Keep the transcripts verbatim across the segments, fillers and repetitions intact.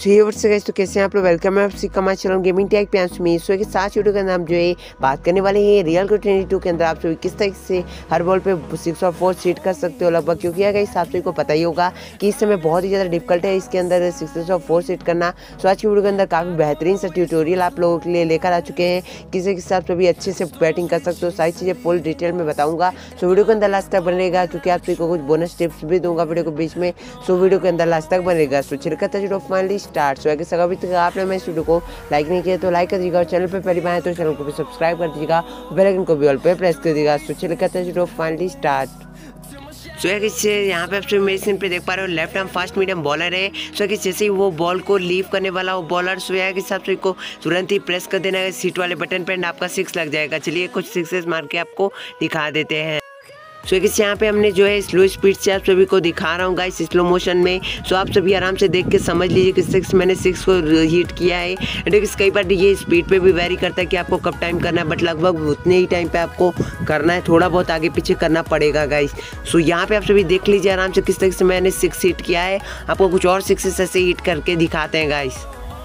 Viewers guys, तो कैसे हैं आप लोग। वेलकम है आपसी कमा चैनल गेमिंग टेक प्यास में। सो के साथ वीडियो का नाम जो है बात करने वाले हैं रियल को ट्वेंटी टू के अंदर आप सभी किस तरीके से हर बॉल पे सिक्स और फोर सीट कर सकते हो लगभग, क्योंकि यार गाइस आप सभी को पता ही होगा कि इस समय बहुत ही ज़्यादा डिफिकल्ट है इसके अंदर सिक्स और फोर सीट करना। सो आज की वीडियो के अंदर काफ़ी बेहतरीन सा ट्यूटोरियल आप लोगों के लिए लेकर आ चुके हैं, किसी के साथ सभी अच्छे से बैटिंग कर सकते हो। सारी चीज़ें फुल डिटेल में बताऊँगा। सो वीडियो के अंदर लास्ट तक बनेगा, क्योंकि आप सभी को कुछ बोनस टिप्स भी दूंगा वीडियो के बीच में। सो वीडियो के अंदर लास्ट तक बनेगा। सो चलिए करते हैं फाइनली स्टार्ट। सो आगे अभी तक आपने मेरे वीडियो को लाइक नहीं किया तो लाइक कर दीजिएगा, और चैनल पे पहली बार है तो चैनल को भी सब्सक्राइब कर दीजिएगा, बेल आइकन को भी ऑल पे प्रेस कर दीजिएगा। तो चलिए करते हैं video finally start. So so, इससे यहाँ पे आप सभी मेरे स्क्रीन पे देख पा रहे हो left arm fast medium bowler है। सो so, जैसे ही वो बॉल को लीव करने वाला वो बॉलर सो यहाँ के हिसाब से को तुरंत ही प्रेस कर देना है सीट वाले बटन पे, आपका सिक्स लग जाएगा। चलिए कुछ सिक्सेस मार के आपको दिखा देते हैं। सो so, यहाँ पे हमने जो है स्लो स्पीड से आप सभी को दिखा रहा हूँ गाइस स्लो मोशन में। सो so, आप सभी आराम से देख के समझ लीजिए कि सिक्स मैंने सिक्स को हिट किया है। देखिए कई बार ये स्पीड पे भी वेरी करता है कि आपको कब टाइम करना है, बट लगभग उतने ही टाइम पे आपको करना है, थोड़ा बहुत आगे पीछे करना पड़ेगा गाइस। सो so, यहाँ पे आप सभी देख लीजिए आराम से किस तरीके से मैंने सिक्स हिट किया है। आपको कुछ और सिक्सेस ऐसे हिट करके दिखाते हैं गाइस,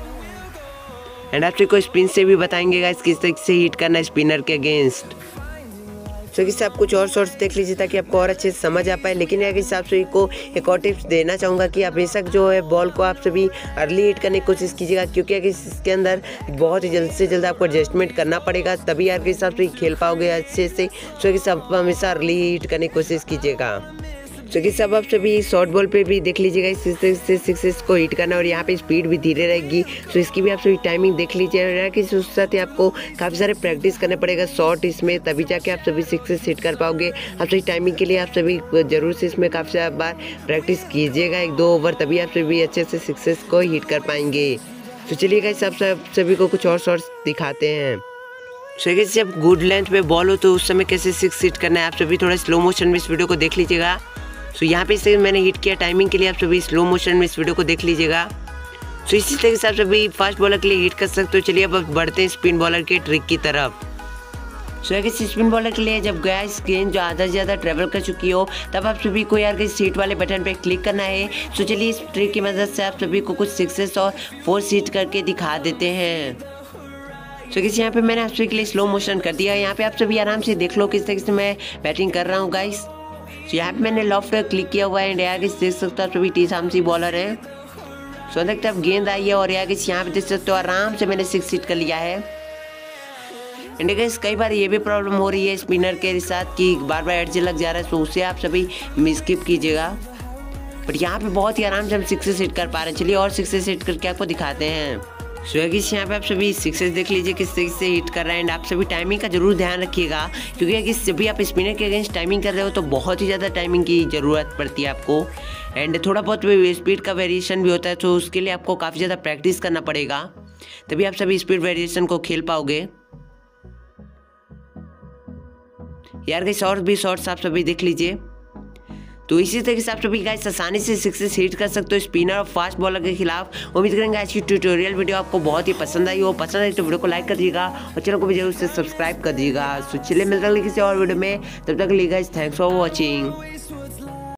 एंड आप सभी को स्पिन से भी बताएंगे गाइस किस तरीके से हिट करना है स्पिनर के अगेंस्ट। सो so, आप कुछ और शॉट्स देख लीजिए ताकि आपको और अच्छे से समझ आ पाए। लेकिन यार हिसाब से को एक और टिप्स देना चाहूँगा कि आप बेशक जो है बॉल को आप सभी अर्ली हिट करने की कोशिश कीजिएगा, क्योंकि यार इसके अंदर बहुत ही जल्द से जल्द आपको एडजस्टमेंट करना पड़ेगा, तभी यार के हिसाब से खेल पाओगे अच्छे से। सो so, आप हमेशा अर्ली हिट करने की कोशिश कीजिएगा। तो कि सब आप सभी शॉर्ट बॉल पे भी देख लीजिएगा इस तरीके से सिक्सेस को हिट करना, और यहाँ पे स्पीड भी धीरे रहेगी। सो इसकी भी आप सभी टाइमिंग देख लीजिए, और कि उस साथ ही आपको काफ़ी सारे प्रैक्टिस करने पड़ेगा शॉर्ट इसमें, तभी जाके आप सभी सिक्सेस हिट कर पाओगे। आप सभी टाइमिंग के लिए आप सभी जरूर से इसमें काफ़ी सारे बार प्रैक्टिस कीजिएगा, एक दो ओवर, तभी आप सभी अच्छे से सिक्सेस को हिट कर पाएंगे। तो चलिए गाइस आप सभी को कुछ और शॉट्स दिखाते हैं। सो so, जब गुड लेंथ पे बॉल हो तो उस समय कैसे सिक्स हिट करना है आप सभी थोड़ा स्लो मोशन में इस वीडियो को देख लीजिएगा। सो so, यहाँ पे इसे मैंने हिट किया टाइमिंग के लिए, आप सभी स्लो मोशन में इस वीडियो को देख लीजिएगा। सो so, इसी तरीके से आप सभी फास्ट बॉलर के लिए हिट कर सकते हो। चलिए अब बढ़ते हैं स्पिन बॉलर के ट्रिक की तरफ। सो so, अगर स्पिन बॉलर के लिए जब गया गेंद जो आधा से ज़्यादा ट्रेवल कर चुकी हो तब आप सभी को यार सीट वाले बटन पे क्लिक करना है। सो so, चलिए इस ट्रिक की मदद से आप सभी को कुछ सिक्सेस और फोर सीट करके दिखा देते हैं। सो so, यहाँ पे मैंने आप सभी के लिए स्लो मोशन कर दिया। यहाँ पे आप सभी आराम से देख लो किस तरीके से मैं बैटिंग कर रहा हूँ गाइस। तो यहाँ पे मैंने लॉफ्ट पे क्लिक किया हुआ है, एंड यहाँ देख सकते हो आप सभी टी सामसी बॉलर है। सो देखते अब गेंद आई है, और यहाँ यहाँ पे देख सकते हो आराम से मैंने सिक्स हिट कर लिया है। एंड गाइस कई बार ये भी प्रॉब्लम हो रही है स्पिनर के साथ कि बार बार एडज लग जा रहा है, तो उसे आप सभी स्किप कीजिएगा। बट यहाँ पे बहुत ही आराम से हम सिक्सेस हिट कर पा रहे हैं। चलिए और सिक्सेस हिट करके आपको दिखाते हैं। सो so, यहाँ पे आप सभी सिक्सेस देख लीजिए किस तरीके से हिट कर रहे हैं, एंड आप सभी टाइमिंग का जरूर ध्यान रखिएगा, क्योंकि अगर जब भी आप स्पिनर के अगेंस्ट टाइमिंग कर रहे हो तो बहुत ही ज़्यादा टाइमिंग की ज़रूरत पड़ती है आपको, एंड थोड़ा बहुत स्पीड का वेरिएशन भी होता है, तो उसके लिए आपको काफ़ी ज़्यादा प्रैक्टिस करना पड़ेगा, तभी आप सभी स्पीड वेरिएशन को खेल पाओगे। यार गाइस और भी शॉट्स आप सभी देख लीजिए। तो इसी तरीके से आप सभी गाइस आसानी से सिक्सेस हिट कर सकते हो स्पिनर और फास्ट बॉलर के खिलाफ। उम्मीद करेंगे आज की ट्यूटोरियल वीडियो आपको बहुत ही पसंद आई हो। पसंद आई तो वीडियो को लाइक कर दीजिएगा, और चैनल को भी जरूर से सब्सक्राइब कर दीजिएगा। तो चलिए मिलते हैं किसी और वीडियो में, तब तक के लिए गाइस थैंक्स फॉर वॉचिंग।